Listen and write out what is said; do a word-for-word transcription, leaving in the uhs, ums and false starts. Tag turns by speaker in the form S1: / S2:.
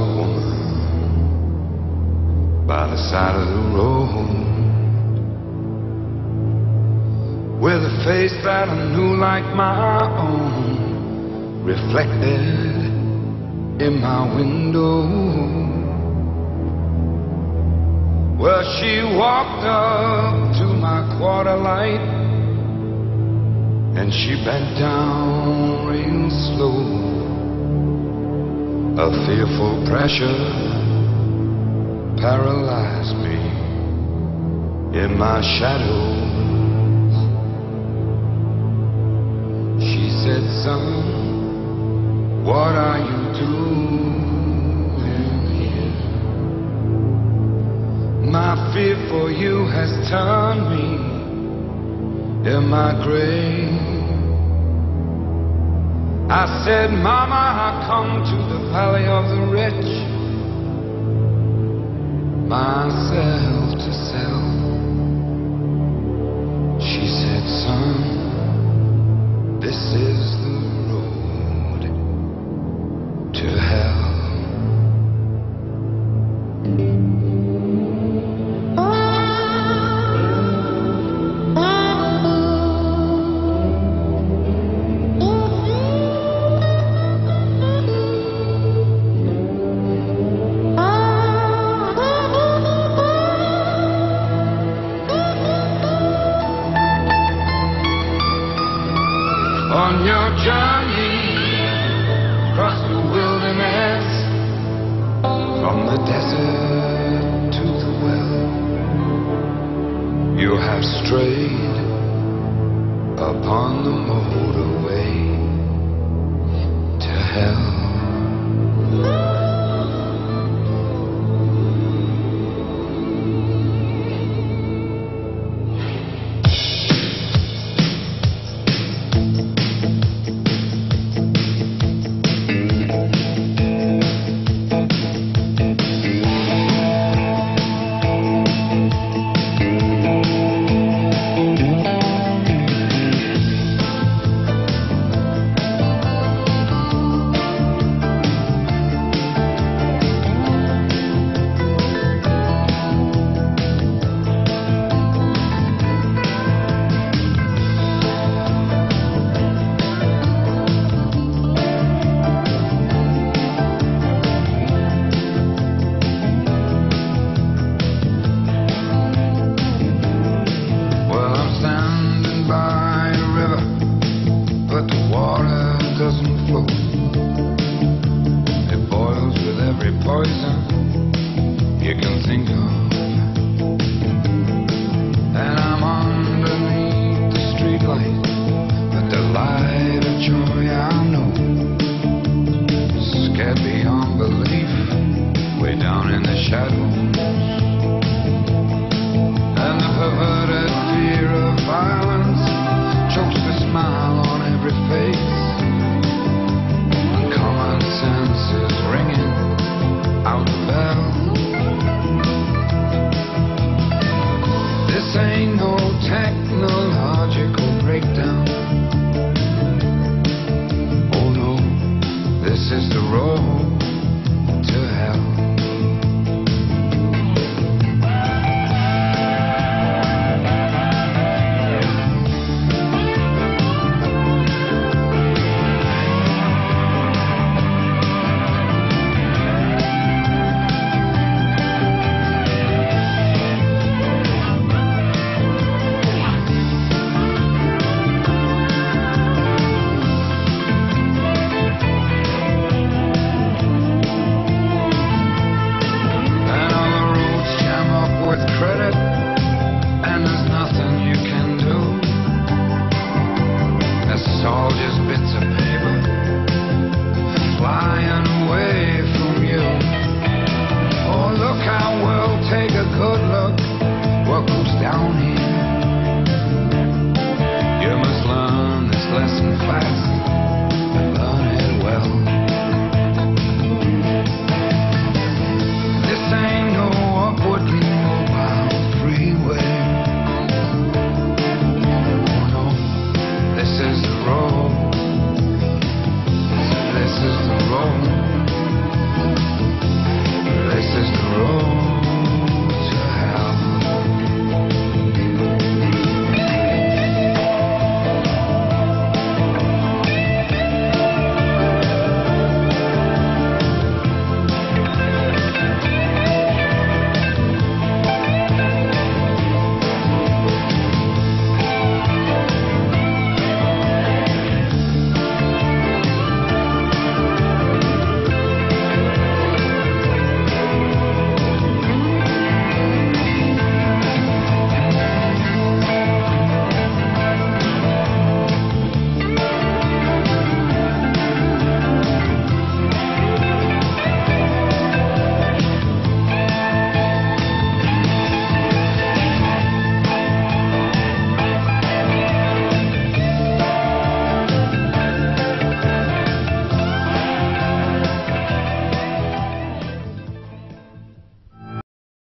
S1: woman by the side of the road, with a face that I knew like my own, reflected in my window. Well, she walked up to my quarter light, and she bent down real slow. A fearful pressure paralyzed me in my shadows. She said, son, what are you doing here? My fear for you has turned me in my grave. I said, Mama, I come to the valley of the rich, myself to sell. She said, son, this is the road to hell. On your journey across the wilderness, from the desert to the well, you have strayed upon the motorway to hell. Doesn't flow. It boils with every poison you can think of. And I'm underneath the street light, but the light of joy I know, scared beyond belief, way down in the shadows.